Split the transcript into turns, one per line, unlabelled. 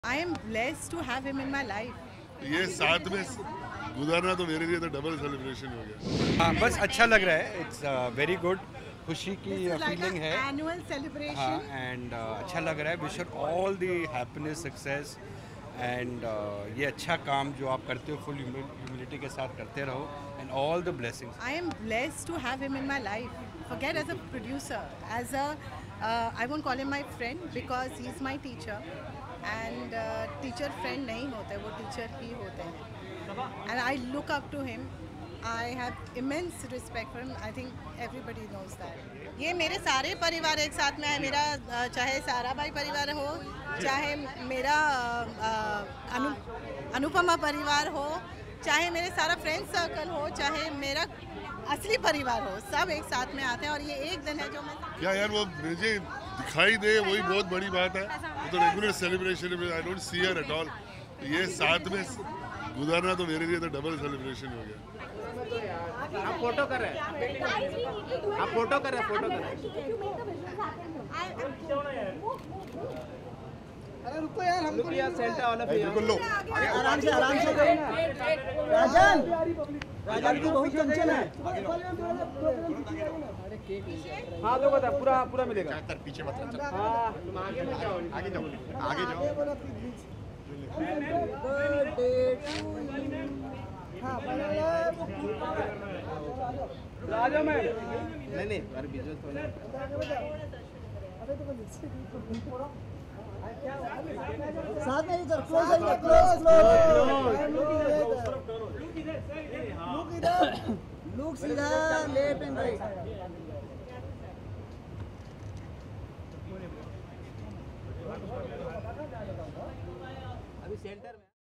I am blessed to have him in my life.
ये साथ में गुजारना तो मेरे लिए तो डबल सेलिब्रेशन हो गया।
हाँ, बस अच्छा लग रहा है। इट्स वेरी गुड, खुशी की फीलिंग है।
Annual celebration.
हाँ, एंड अच्छा लग रहा है। Wish you all the happiness, success and ये अच्छा काम जो आप करते हो फुल ह्यूमिलिटी के साथ करते रहो and all the blessings.
I am blessed to have him in my life. Forget as a producer, as a I won't call him my friend because he is my teacher. And teacher friend नहीं होते, वो teacher ही होते हैं. And I look up to him. I have immense respect for him. I think everybody knows that. ये मेरे सारे परिवार एक साथ में है. मेरा चाहे सारा भाई परिवार हो, चाहे मेरा अनुपमा परिवार हो, चाहे मेरे सारा फ्रेंड सर्कल हो, चाहे मेरा असली परिवार हो, सब एक साथ में आते हैं. और ये एक दिन है जो मैं
क्या यार वो मुझे दिखाई दे वही बहुत बड़ी बात है। तो रेगुलर सेलिब्रेशन में I don't see her at all. ये साथ में गुजारना तो मेरे लिए तो डबल सेलिब्रेशन हो गया।
आप फोटो कर रहे हैं, आप फोटो कर रहे हैं, फोटो कर रहे हैं।
अरे रुको यार, हम
रुको यार, सेंटर वाला पे
बिल्कुल लो
आराम से राजन राजन की बहुत टेंशन है।
हाँ तो बता, पूरा पूरा मिलेगा।
पीछे मत चल।
हाँ तुम आगे मत जाओ,
आगे जाओ, आगे जाओ।
राजा में नहीं अरे बिजनेस तो नहीं।
साथ में इधर क्लोज है, क्लोज लुक इधर, लुक सीधा लेफ्ट एंड राइट।
अभी सेंटर में